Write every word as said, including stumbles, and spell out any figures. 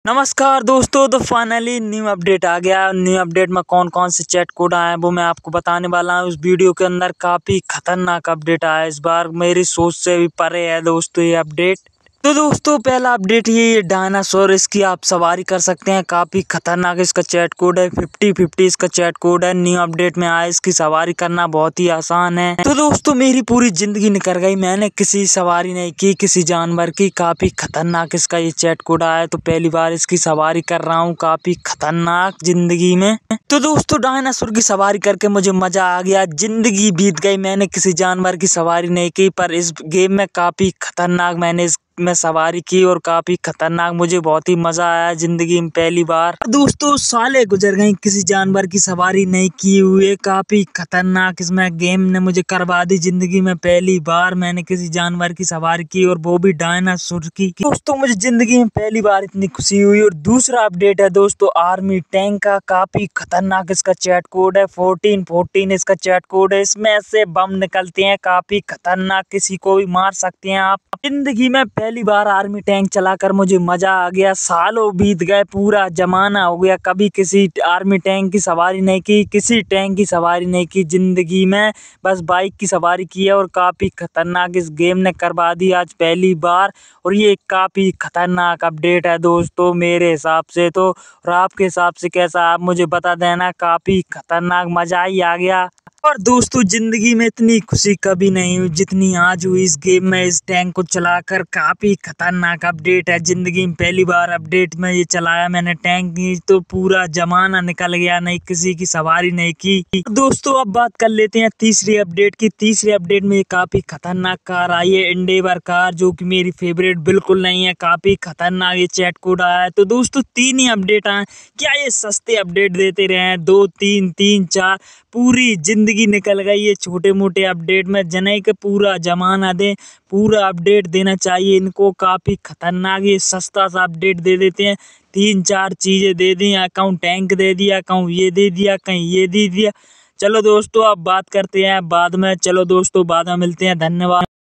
नमस्कार दोस्तों, तो फाइनली न्यू अपडेट आ गया। न्यू अपडेट में कौन कौन से चैट कोड आए हैं वो मैं आपको बताने वाला हूँ। इस वीडियो के अंदर काफ़ी खतरनाक अपडेट आया है। इस बार मेरी सोच से भी परे है दोस्तों ये अपडेट। तो दोस्तों पहला अपडेट ये डायनासोर, इसकी आप सवारी कर सकते हैं। काफ़ी खतरनाक इसका चैट कोड है। फिफ्टी फिफ्टी इसका चैट कोड है। न्यू अपडेट में आया, इसकी सवारी करना बहुत ही आसान है। तो दोस्तों मेरी पूरी जिंदगी निकल गई, मैंने किसी सवारी नहीं की किसी जानवर की। काफ़ी खतरनाक इसका ये चैट कोड आया, तो पहली बार इसकी सवारी कर रहा हूँ। काफ़ी खतरनाक जिंदगी में। तो दोस्तों डायनासोर की सवारी करके मुझे मजा आ गया। जिंदगी बीत गई, मैंने किसी जानवर की सवारी नहीं की, पर इस गेम में काफ़ी खतरनाक मैंने इस में सवारी की और काफ़ी खतरनाक मुझे बहुत ही मज़ा आया जिंदगी में पहली बार। दोस्तों साले गुजर गए किसी जानवर की सवारी नहीं की हुए। काफ़ी खतरनाक इसमें गेम ने मुझे करवा दी। जिंदगी में पहली बार मैंने किसी जानवर की सवारी की और वो भी डायनासोर की। दोस्तों मुझे जिंदगी में पहली बार इतनी खुशी हुई। और दूसरा अपडेट है दोस्तों आर्मी टैंक का। काफ़ी खतरनाक इसका चैट कोड है। फोर्टीन फोर्टीन इसका चैट कोड है। इसमें से बम निकलते हैं, काफ़ी खतरनाक, किसी को भी मार सकते हैं आप। जिंदगी में पहली बार आर्मी टैंक चलाकर मुझे मजा आ गया। सालों बीत गए, पूरा जमाना हो गया, कभी किसी आर्मी टैंक की सवारी नहीं की, किसी टैंक की सवारी नहीं की जिंदगी में। बस बाइक की सवारी की है और काफ़ी खतरनाक इस गेम ने करवा दी आज पहली बार। और ये काफ़ी खतरनाक अपडेट है दोस्तों मेरे हिसाब से तो। और आपके हिसाब से कैसा, आप मुझे बता देना। काफ़ी खतरनाक, मजा ही आ गया। और दोस्तों जिंदगी में इतनी खुशी कभी नहीं हुई जितनी आज हुई इस गेम में, इस टैंक को चलाकर। काफ़ी खतरनाक अपडेट है। जिंदगी में पहली बार अपडेट में ये चलाया मैंने टैंक की, तो पूरा जमाना निकल गया, नहीं किसी की सवारी नहीं की। दोस्तों अब बात कर लेते हैं तीसरी अपडेट की। तीसरी अपडेट में काफ़ी खतरनाक कार आई है, एंडेवर कार, जो कि मेरी फेवरेट बिल्कुल नहीं है। काफ़ी खतरनाक ये चैट कोड आया है। तो दोस्तों तीन ही अपडेट आए, क्या ये सस्ते अपडेट देते रहे हैं? दो तीन तीन चार, पूरी जिंदगी निकल गई ये छोटे मोटे अपडेट में। जने के पूरा जमाना दे, पूरा अपडेट देना चाहिए इनको। काफ़ी खतरनाक ये सस्ता सा अपडेट दे देते हैं। तीन चार चीज़ें दे दी, अकाउंट टैंक दे दिया, अकाउंट ये दे दिया, कहीं ये दे दिया। चलो दोस्तों अब बात करते हैं बाद में। चलो दोस्तों बाद में मिलते हैं, धन्यवाद।